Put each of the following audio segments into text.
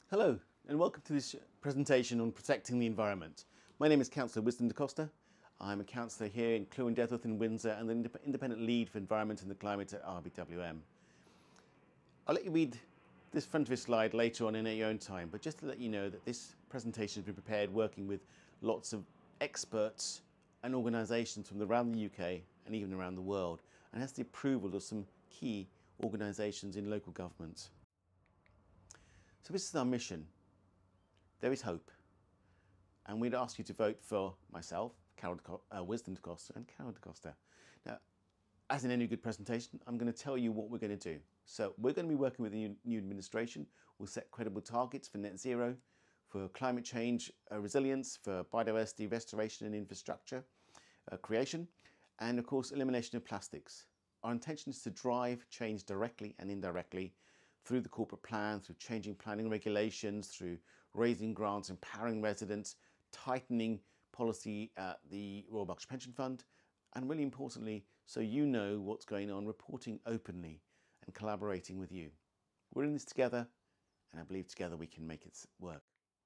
Hello and welcome to this presentation on protecting the environment. My name is Councillor Wisdom da Costa. I'm a councillor here in Clwyn Dedworth in Windsor and the Independent Lead for Environment and the Climate at RBWM. I'll let you read this front of this slide later on in your own time, but just to let you know that this presentation has been prepared working with lots of experts and organisations from around the UK and even around the world, and has the approval of some key organisations in local governments. So this is our mission. There is hope. And we'd ask you to vote for myself, Wisdom da Costa, and Carol da Costa. Now, as in any good presentation, I'm going to tell you what we're going to do. So we're going to be working with the new administration. We'll set credible targets for net zero, for climate change resilience, for biodiversity restoration and infrastructure creation, and of course, elimination of plastics. Our intention is to drive change directly and indirectly through the corporate plan, through changing planning regulations, through raising grants, empowering residents, tightening policy at the Royal Berkshire Pension Fund, and really importantly, so you know what's going on, reporting openly and collaborating with you. We're in this together, and I believe together we can make it work.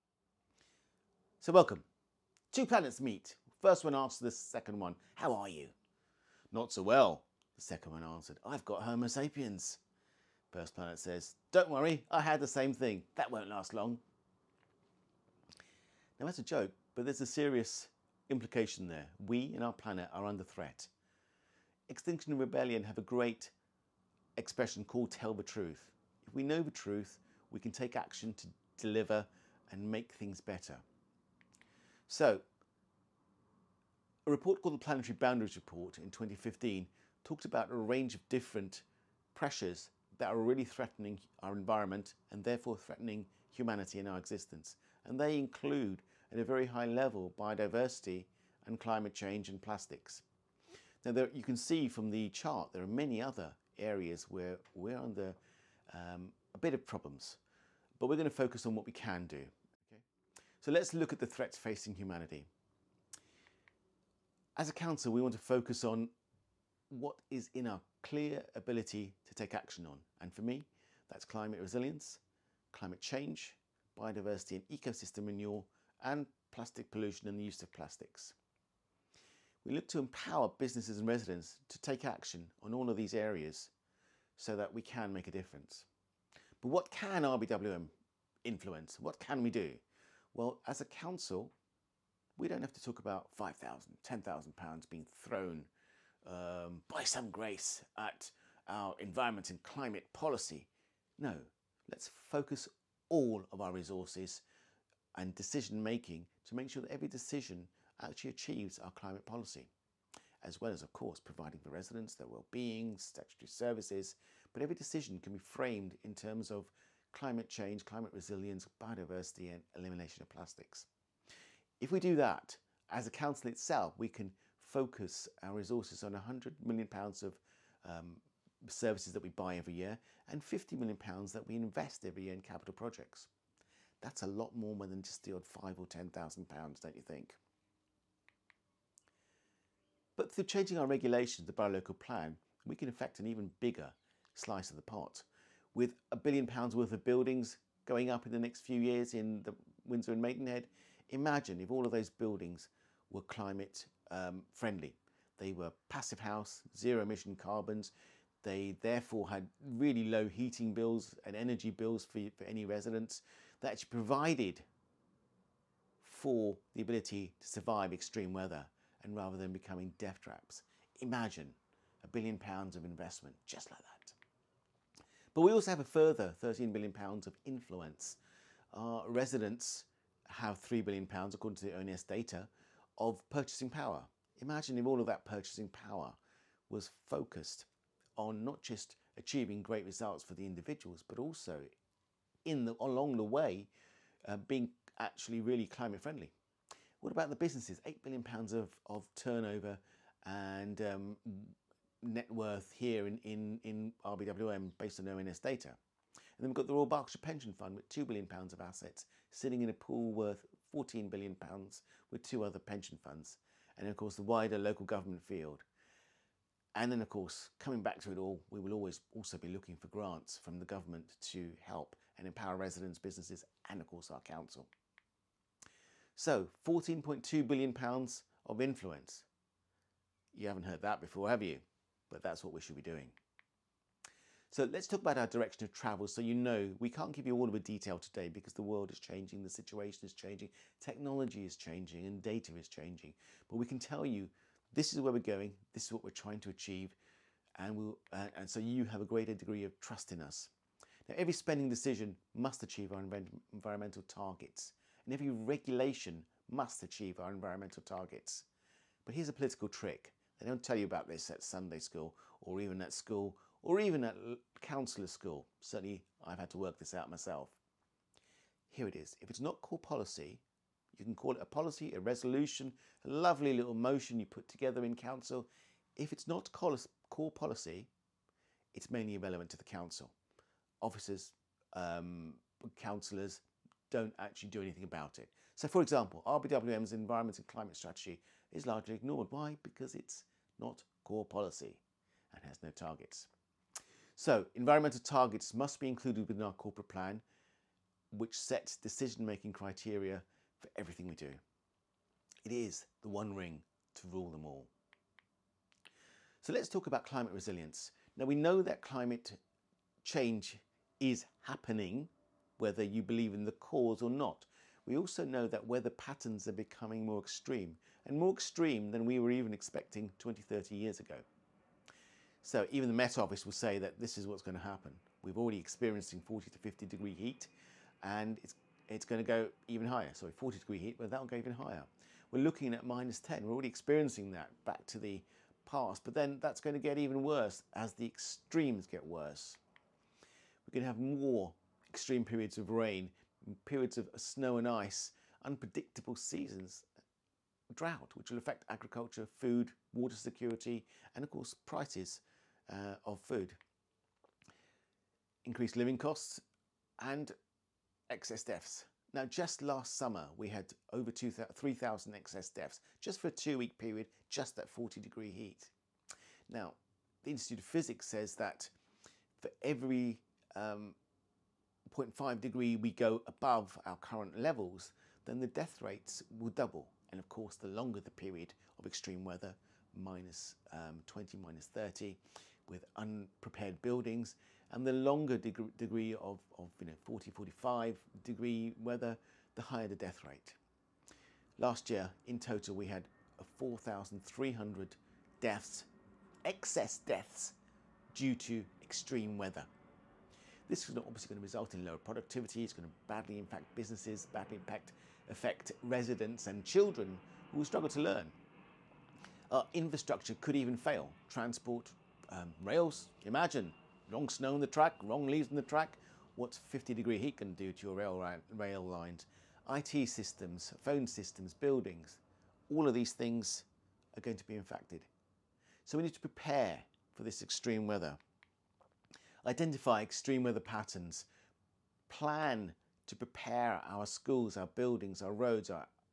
So welcome. Two planets meet. First one asked the second one, how are you? Not so well, the second one answered, I've got Homo sapiens. First planet says, don't worry, I had the same thing. That won't last long. Now that's a joke, but there's a serious implication there. We and our planet are under threat. Extinction Rebellion have a great expression called tell the truth. If we know the truth, we can take action to deliver and make things better. So, a report called the Planetary Boundaries Report in 2015 talked about a range of different pressures that are really threatening our environment and therefore threatening humanity and our existence. And they include, at a very high level, biodiversity and climate change and plastics. Now, you can see from the chart there are many other areas where we're under a bit of problems, but we're going to focus on what we can do. Okay? So let's look at the threats facing humanity. As a council, we want to focus on what is in our clear ability to take action on. And for me, that's climate resilience, climate change, biodiversity and ecosystem renewal, and plastic pollution and the use of plastics. We look to empower businesses and residents to take action on all of these areas so that we can make a difference. But what can RBWM influence? What can we do? Well, as a council, we don't have to talk about £5,000, £10,000 being thrown by some grace at our environment and climate policy. No, let's focus all of our resources and decision making to make sure that every decision actually achieves our climate policy, as well as, of course, providing for residents their well-being, statutory services, but every decision can be framed in terms of climate change, climate resilience, biodiversity and elimination of plastics. If we do that, as a council itself, we can focus our resources on £100 million of services that we buy every year and £50 million that we invest every year in capital projects. That's a lot more than just the odd £5,000 or £10,000, don't you think? But through changing our regulations, the Borough Local Plan, we can affect an even bigger slice of the pot. With £1 billion worth of buildings going up in the next few years in the Windsor and Maidenhead, imagine if all of those buildings were climate friendly. They were passive house, zero emission carbons. They therefore had really low heating bills and energy bills for any residents. They actually provided for the ability to survive extreme weather and rather than becoming death traps. Imagine £1 billion of investment just like that. But we also have a further £13 billion of influence. Our residents have £3 billion, according to the ONS data, of purchasing power. Imagine if all of that purchasing power was focused on not just achieving great results for the individuals, but also along the way being actually really climate friendly. What about the businesses? £8 billion of turnover and net worth here in RBWM based on ONS data. And then we've got the Royal Berkshire Pension Fund with £2 billion of assets sitting in a pool worth £14 billion with two other pension funds. And of course the wider local government field. And then of course, coming back to it all, we will always also be looking for grants from the government to help and empower residents, businesses, and of course our council. So £14.2 billion of influence. You haven't heard that before, have you? But that's what we should be doing. So let's talk about our direction of travel. So you know, we can't give you all of the detail today because the world is changing, the situation is changing, technology is changing, and data is changing. But we can tell you, this is where we're going, this is what we're trying to achieve, and so you have a greater degree of trust in us. Now, every spending decision must achieve our environmental targets, and every regulation must achieve our environmental targets. But here's a political trick. They don't tell you about this at Sunday school, or even at school, or even at councillor school. Certainly, I've had to work this out myself. Here it is. If it's not core policy, you can call it a policy, a resolution, a lovely little motion you put together in council. If it's not core policy, it's mainly irrelevant to the council. Officers, councillors don't actually do anything about it. So, for example, RBWM's environment and climate strategy is largely ignored. Why? Because it's not core policy and has no targets. So, environmental targets must be included within our corporate plan, which sets decision-making criteria for everything we do. It is the one ring to rule them all. So let's talk about climate resilience. Now, we know that climate change is happening, whether you believe in the cause or not. We also know that weather patterns are becoming more extreme, and more extreme than we were even expecting 20, 30 years ago. So even the Met Office will say that this is what's going to happen. We've already experiencing 40 to 50 degree heat, and it's going to go even higher. Sorry, 40 degree heat, but that'll go even higher. We're looking at -10. We're already experiencing that back to the past, but then that's going to get even worse as the extremes get worse. We're going to have more extreme periods of rain, periods of snow and ice, unpredictable seasons, drought, which will affect agriculture, food, water security, and of course prices of food. Increased living costs and excess deaths. Now, just last summer, we had over 3,000 excess deaths, just for a 2-week period, just at 40 degree heat. Now, the Institute of Physics says that for every 0.5 degree we go above our current levels, then the death rates will double. And of course, the longer the period of extreme weather, -20, -30, with unprepared buildings, and the longer degree of 40, 45 degree weather, the higher the death rate. Last year, in total, we had 4,300 deaths, excess deaths, due to extreme weather. This is obviously going to result in lower productivity. It's going to badly impact businesses, badly affect residents and children who will struggle to learn. Our infrastructure could even fail. Transport, rails, imagine, wrong snow on the track, wrong leaves on the track. What's 50 degree heat going to do to your rail lines? IT systems, phone systems, buildings, all of these things are going to be impacted. So we need to prepare for this extreme weather. Identify extreme weather patterns, plan to prepare our schools, our buildings, our roads,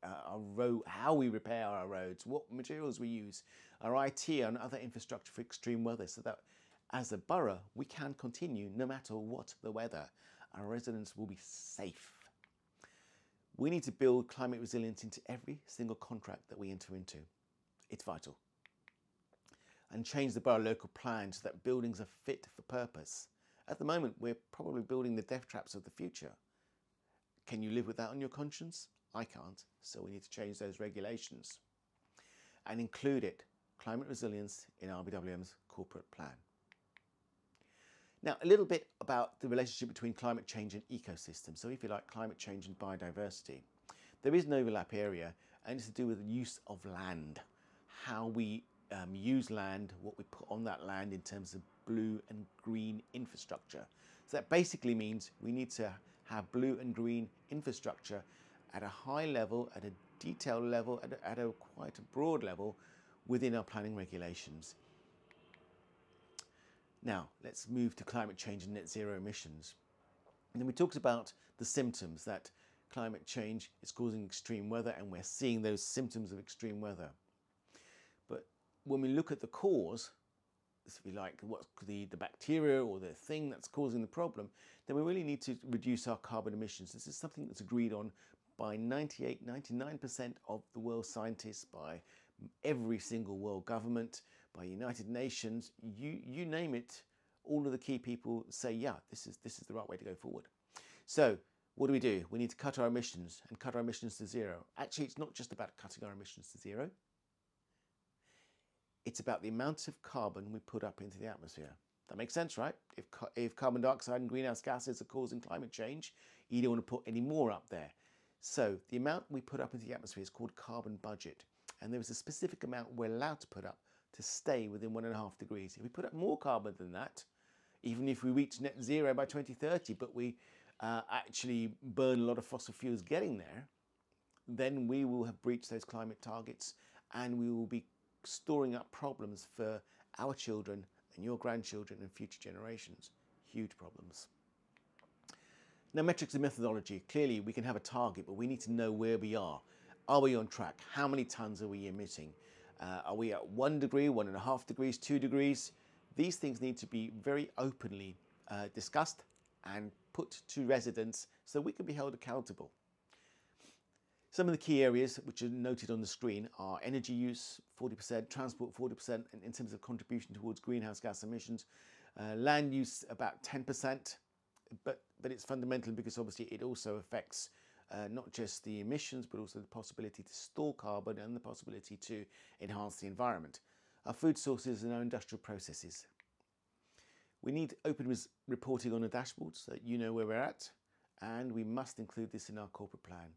how we repair our roads, what materials we use, our IT and other infrastructure for extreme weather, so that as a borough we can continue no matter what the weather. Our residents will be safe. We need to build climate resilience into every single contract that we enter into. It's vital. And change the borough local plan so that buildings are fit for purpose. At the moment, we're probably building the death traps of the future. Can you live with that on your conscience? I can't, so we need to change those regulations and include climate resilience, in RBWM's corporate plan. Now, a little bit about the relationship between climate change and ecosystems. So if you like, climate change and biodiversity. There is an overlap area, and it's to do with the use of land, how we use land, what we put on that land in terms of blue and green infrastructure. So that basically means we need to have blue and green infrastructure at a high level, at a detailed level, at a quite a broad level within our planning regulations. Now, let's move to climate change and net zero emissions. And then we talked about the symptoms, that climate change is causing extreme weather, and we're seeing those symptoms of extreme weather. But when we look at the cause, if you like, what's the bacteria or the thing that's causing the problem, then we really need to reduce our carbon emissions. This is something that's agreed on by 98, 99% of the world's scientists, by every single world government, by United Nations, you name it. All of the key people say, yeah, this is the right way to go forward. So what do? We need to cut our emissions and cut our emissions to zero. Actually, it's not just about cutting our emissions to zero. It's about the amount of carbon we put up into the atmosphere. That makes sense, right? If carbon dioxide and greenhouse gases are causing climate change, you don't want to put any more up there. So the amount we put up into the atmosphere is called carbon budget. And there is a specific amount we're allowed to put up to stay within 1.5 degrees. If we put up more carbon than that, even if we reach net zero by 2030, but we actually burn a lot of fossil fuels getting there, then we will have breached those climate targets and we will be storing up problems for our children and your grandchildren and future generations. Huge problems. Now, metrics and methodology. Clearly, we can have a target, but we need to know where we are. Are we on track? How many tons are we emitting? Are we at 1 degree, 1.5 degrees, 2 degrees? These things need to be very openly discussed and put to residents so we can be held accountable. Some of the key areas which are noted on the screen are energy use, 40%, transport, 40% in terms of contribution towards greenhouse gas emissions, land use about 10%, but it's fundamental because obviously it also affects not just the emissions, but also the possibility to store carbon and the possibility to enhance the environment. Our food sources and our industrial processes. We need open reporting on the dashboard so that you know where we're at, and we must include this in our corporate plan.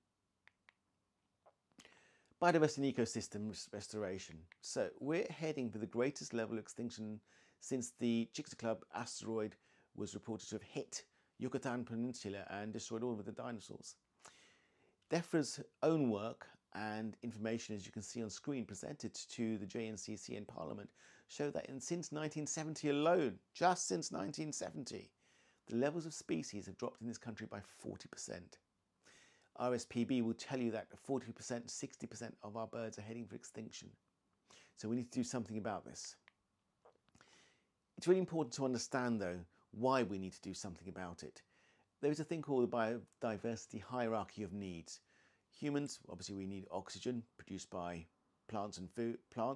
Biodiversity and ecosystem restoration. So we're heading for the greatest level of extinction since the Chicxulub asteroid was reported to have hit Yucatan Peninsula and destroyed all of the dinosaurs. DEFRA's own work and information, as you can see on screen, presented to the JNCC in Parliament, show that since 1970 alone, just since 1970, the levels of species have dropped in this country by 40%. RSPB will tell you that 40%, 60% of our birds are heading for extinction. So we need to do something about this. It's really important to understand, though, why we need to do something about it. There is a thing called the biodiversity hierarchy of needs. Humans, obviously, we need oxygen produced by plants and food.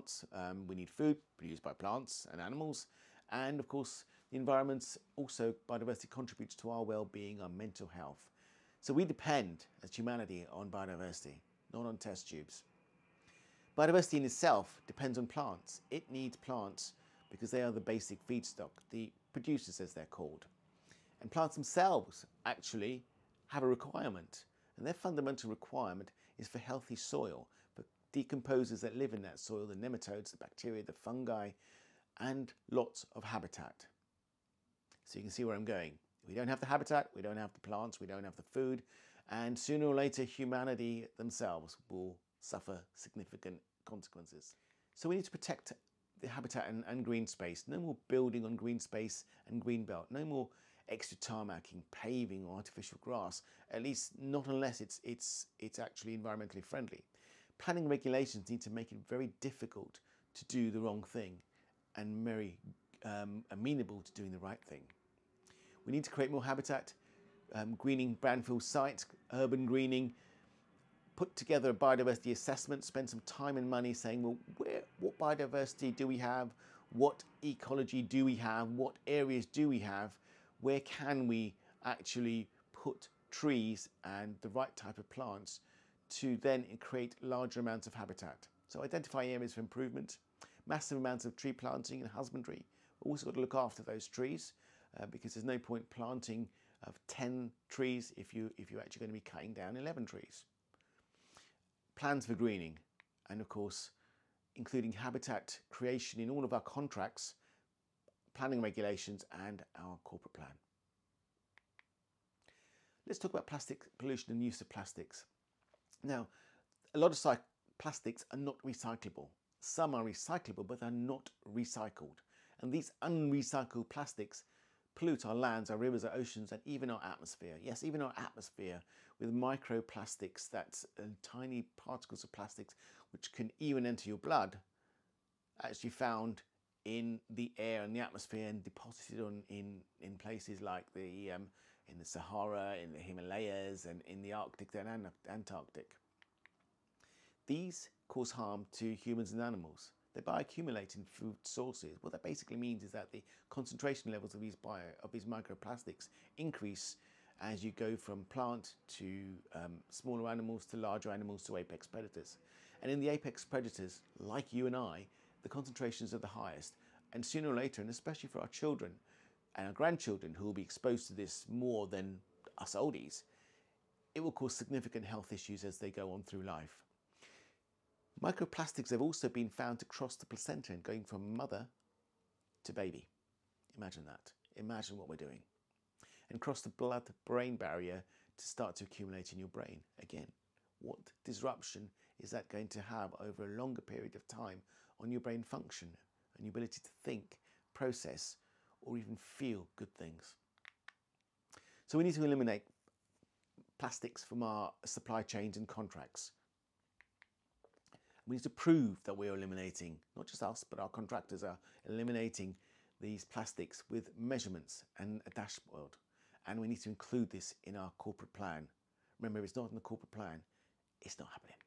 We need food produced by plants and animals. And of course, the environment also, biodiversity contributes to our well-being, our mental health. So we depend, as humanity, on biodiversity, not on test tubes. Biodiversity in itself depends on plants. It needs plants because they are the basic feedstock, the producers as they're called. And plants themselves actually have a requirement. And their fundamental requirement is for healthy soil, for decomposers that live in that soil, the nematodes, the bacteria, the fungi, and lots of habitat. So you can see where I'm going. We don't have the habitat, we don't have the plants, we don't have the food, and sooner or later humanity themselves will suffer significant consequences. So we need to protect the habitat and green space. No more building on green space and green belt. No more extra tarmacking, paving or artificial grass, at least not unless it's actually environmentally friendly. Planning regulations need to make it very difficult to do the wrong thing and very amenable to doing the right thing. We need to create more habitat, greening brownfield sites, urban greening, put together a biodiversity assessment, spend some time and money saying, well, what biodiversity do we have? What ecology do we have? What areas do we have? Where can we actually put trees and the right type of plants to then create larger amounts of habitat? So identify areas for improvement, massive amounts of tree planting and husbandry. We've also got to look after those trees. Because there's no point planting of 10 trees if you're actually going to be cutting down 11 trees. Plans for greening, and of course, including habitat creation in all of our contracts, planning regulations, and our corporate plan. Let's talk about plastic pollution and use of plastics. Now, a lot of plastics are not recyclable. Some are recyclable, but they're not recycled. And these unrecycled plastics pollute our lands, our rivers, our oceans, and even our atmosphere. Yes, even our atmosphere with microplastics, that's tiny particles of plastics which can even enter your blood, actually found in the air and the atmosphere and deposited in places like in the Sahara, in the Himalayas, and in the Arctic and Antarctic. These cause harm to humans and animals. They bioaccumulate in food sources. What that basically means is that the concentration levels of these microplastics increase as you go from plant to smaller animals to larger animals to apex predators. And in the apex predators, like you and I, the concentrations are the highest. And sooner or later, and especially for our children and our grandchildren who will be exposed to this more than us oldies, it will cause significant health issues as they go on through life. Microplastics have also been found to cross the placenta and going from mother to baby. Imagine that. Imagine what we're doing. And cross the blood-brain barrier to start to accumulate in your brain. Again, what disruption is that going to have over a longer period of time on your brain function and your ability to think, process, or even feel good things? So we need to eliminate plastics from our supply chains and contracts. We need to prove that we're eliminating, not just us, but our contractors are eliminating these plastics with measurements and a dashboard. And we need to include this in our corporate plan. Remember, if it's not in the corporate plan, it's not happening.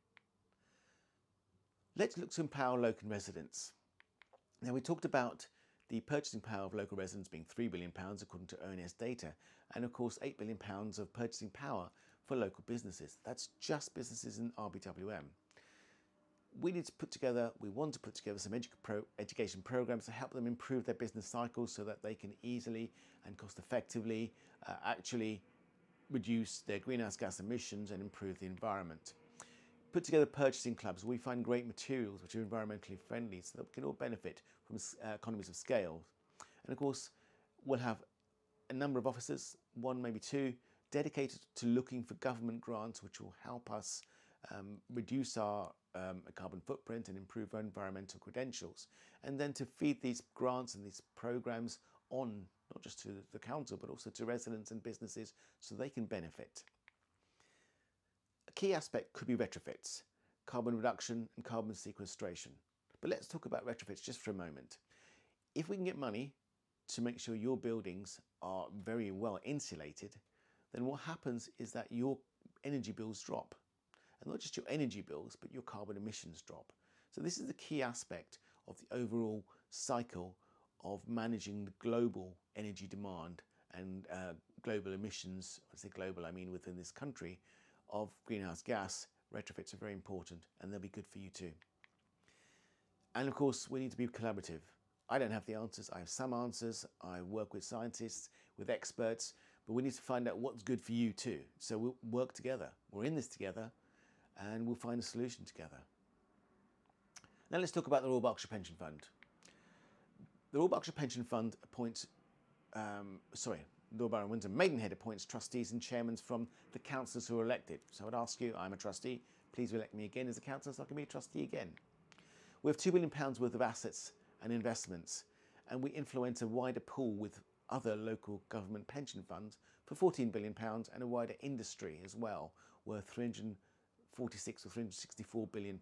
Let's look to empower local residents. Now, we talked about the purchasing power of local residents being £3 billion according to ONS data, and of course £8 billion of purchasing power for local businesses. That's just businesses in RBWM. We want to put together some education programs to help them improve their business cycles so that they can easily and cost effectively actually reduce their greenhouse gas emissions and improve the environment. Put together purchasing clubs where we find great materials which are environmentally friendly so that we can all benefit from economies of scale. And of course, we'll have a number of officers, one, maybe two, dedicated to looking for government grants which will help us reduce our carbon footprint and improve our environmental credentials, and then to feed these grants and these programs on not just to the council but also to residents and businesses so they can benefit. A key aspect could be retrofits, carbon reduction and carbon sequestration. But let's talk about retrofits just for a moment. If we can get money to make sure your buildings are very well insulated, then what happens is that your energy bills drop. And not just your energy bills, but your carbon emissions drop. So this is the key aspect of the overall cycle of managing the global energy demand and global emissions. When I say global, I mean within this country, of greenhouse gas. Retrofits are very important and they'll be good for you too. And of course, we need to be collaborative. I don't have the answers. I have some answers. I work with scientists, with experts, but we need to find out what's good for you too. So we'll work together. We're in this together, and we'll find a solution together. Now let's talk about the Royal Berkshire Pension Fund. The Royal Berkshire Pension Fund appoints, Royal Borough of Windsor Maidenhead appoints trustees and chairmen from the councillors who are elected. So I'd ask you, I'm a trustee, please elect me again as a councillor so I can be a trustee again. We have £2 billion worth of assets and investments, and we influence a wider pool with other local government pension funds for £14 billion and a wider industry as well, worth £346 or £364 billion.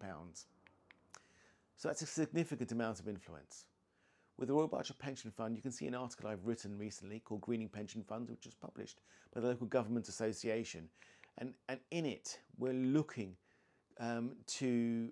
So that's a significant amount of influence. With the Royal Berkshire Pension Fund, you can see an article I've written recently called Greening Pension Funds, which was published by the local government association. And in it, we're looking to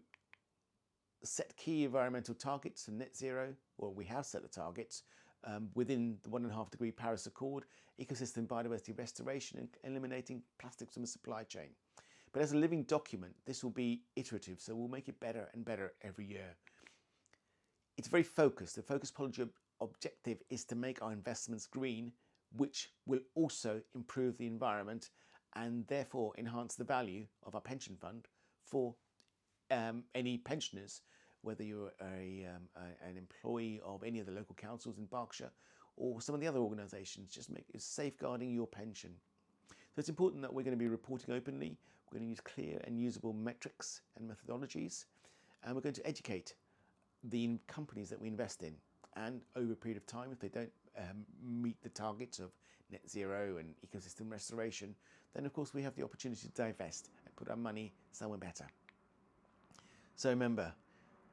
set key environmental targets and net zero, or we have set the targets, within the 1.5 degree Paris Accord, ecosystem biodiversity restoration and eliminating plastics from the supply chain. But as a living document, this will be iterative, so we'll make it better and better every year. It's very focused. The focus policy objective is to make our investments green, which will also improve the environment and therefore enhance the value of our pension fund for any pensioners, whether you're an employee of any of the local councils in Berkshire or some of the other organisations. Just make it safeguarding your pension. So it's important that we're going to be reporting openly. We're going to use clear and usable metrics and methodologies, and we're going to educate the companies that we invest in. And over a period of time, if they don't meet the targets of net zero and ecosystem restoration, then of course we have the opportunity to divest and put our money somewhere better. So remember,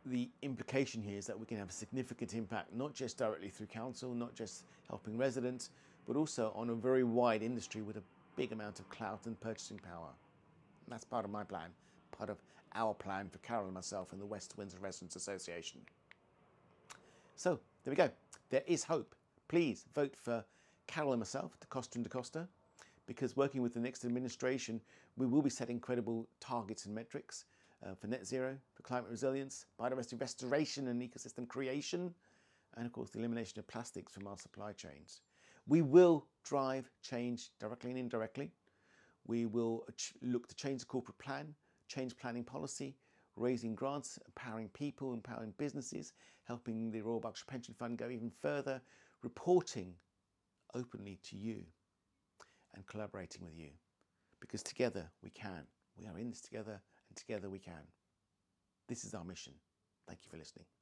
the implication here is that we can have a significant impact, not just directly through council, not just helping residents, but also on a very wide industry with a big amount of clout and purchasing power. And that's part of my plan, part of our plan for Carol and myself and the West Windsor Residents Association. So there we go. There is hope. Please vote for Carol and myself, DaCosta and DaCosta, because working with the next administration, we will be setting credible targets and metrics for net zero, for climate resilience, biodiversity restoration and ecosystem creation, and of course the elimination of plastics from our supply chains. We will drive change directly and indirectly. We will look to change the corporate plan, change planning policy, raising grants, empowering people, empowering businesses, helping the Royal Berkshire Pension Fund go even further, reporting openly to you and collaborating with you. Because together we can. We are in this together, and together we can. This is our mission. Thank you for listening.